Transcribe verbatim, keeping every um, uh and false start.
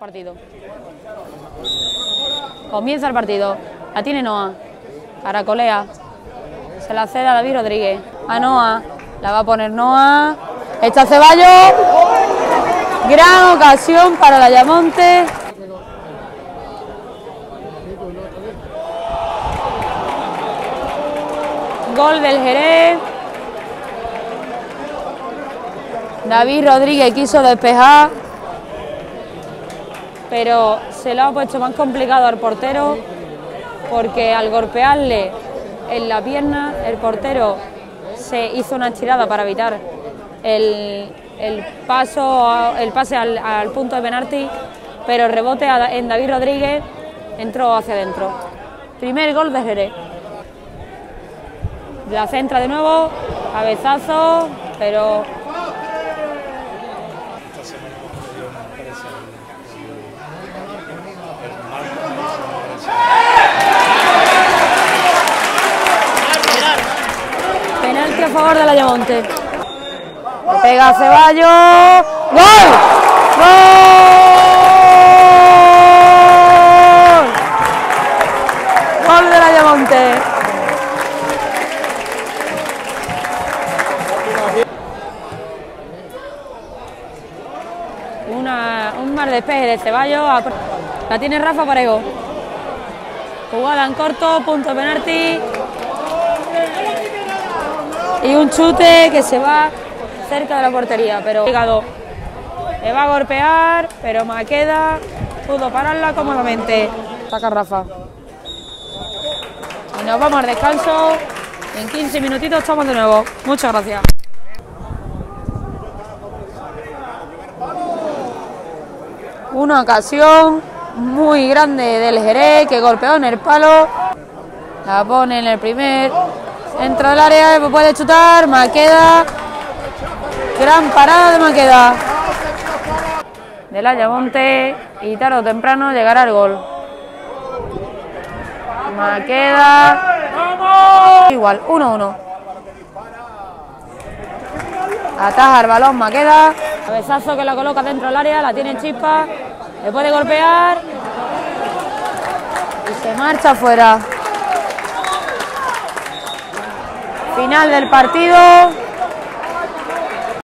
partido. Comienza el partido. La tiene Noah. Caracolea. Se la cede a David Rodríguez. A Noah. La va a poner Noah. Echa Ceballos. Gran ocasión para el Ayamonte. Gol del Jerez. David Rodríguez quiso despejar, pero se lo ha puesto más complicado al portero, porque al golpearle en la pierna, el portero se hizo una estirada para evitar el, el, paso, el pase al, al punto de penalti, pero el rebote en David Rodríguez entró hacia adentro. Primer gol de Jerez. La centra de nuevo, cabezazo, pero penalti a favor del Ayamonte. Le pega a Ceballos. ¡Gol! ¡Gol! ¡Gol del Ayamonte! Una, un mal despeje de Ceballos. La tiene Rafa Parego. Jugada en corto, punto de penalti. Y un chute que se va cerca de la portería, pero le va a golpear, pero Maqueda pudo pararla cómodamente. Saca Rafa. Y nos vamos al descanso. En quince minutitos estamos de nuevo. Muchas gracias. Una ocasión muy grande del Jerez, que golpeó en el palo. La pone en el primer centro del área, puede chutar. Maqueda. Gran parada de Maqueda. Del Ayamonte, y tarde o temprano llegará el gol. Maqueda. Igual, uno uno. Ataja el balón Maqueda. Cabezazo que la coloca dentro del área, la tiene Chispa. Le puede golpear. Y se marcha afuera. Final del partido.